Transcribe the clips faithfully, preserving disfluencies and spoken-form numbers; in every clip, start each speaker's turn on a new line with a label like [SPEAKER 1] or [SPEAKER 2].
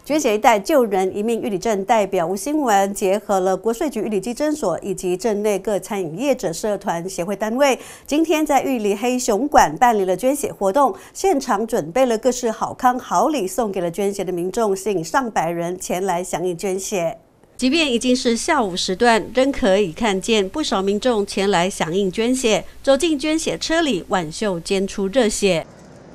[SPEAKER 1] 捐血一代救人一命玉里镇代表吴新文结合了国税局玉里基诊所以及镇内各餐饮业者社团协会单位，今天在玉里黑熊馆办理了捐血活动，现场准备了各式好康好礼送给了捐血的民众，吸引上百人前来响应捐血。即便已经是下午时段，仍可以看见不少民众前来响应捐血，走进捐血车里挽袖捐出热血。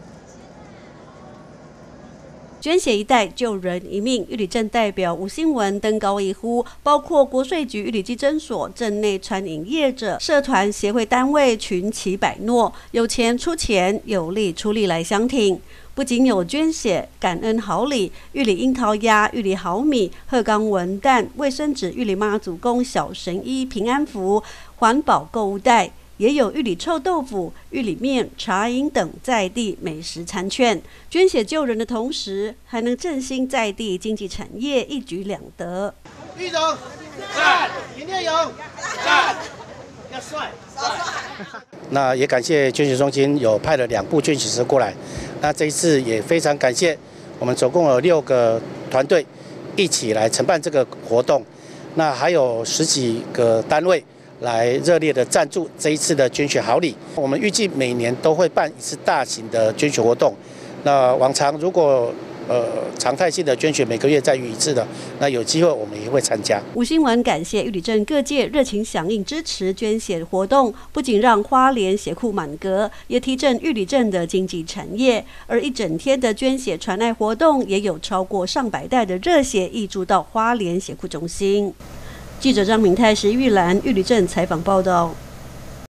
[SPEAKER 1] 捐血一代救人一命，玉里镇代表吴新文登高一呼，包括国税局玉里基诊所、镇内餐饮业者、社团协会单位群起百诺，有钱出钱，有力出力来相挺。不仅有捐血、感恩好礼、玉里樱桃鸭、玉里好米、鹤冈文旦、卫生纸、玉里妈祖公小神医、平安符、环保购物袋。也有玉里臭豆腐、玉里面、茶饮等在地美食餐券，捐血救人的同时，还能振兴在地经济产业，一举两得。
[SPEAKER 2] 玉总，赞！林念勇，赞！要帅，帅！
[SPEAKER 3] 那也感谢捐血中心有派了两部捐血车过来，那这一次也非常感谢我们总共有六个团队一起来承办这个活动，那还有十几个单位来热烈的赞助这一次的捐血好礼。我们预计每年都会办一次大型的捐血活动。那往常如果呃常态性的捐血每个月再遇一次的，那有机会我们也会参加。
[SPEAKER 1] 吴新文感谢玉里镇各界热情响应支持捐血活动，不仅让花莲血库满格，也提振玉里镇的经济产业。而一整天的捐血传爱活动，也有超过上百袋的热血挹注到花莲血库中心。记者张明泰、石玉兰玉里镇采访报道。